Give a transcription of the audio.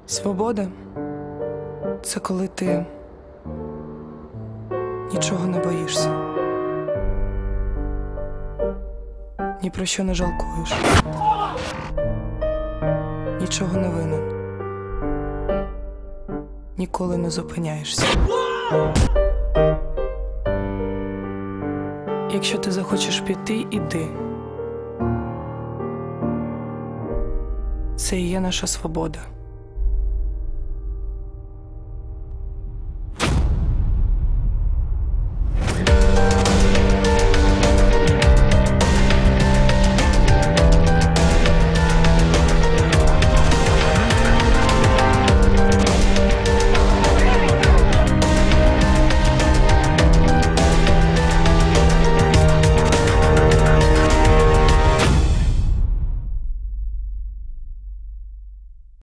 Свобода – це коли ти нічого не боїшся, ні про що не жалкуєш, нічого не винен, ніколи не зупиняєшся. Якщо ти захочеш піти – іди. Це і є наша свобода.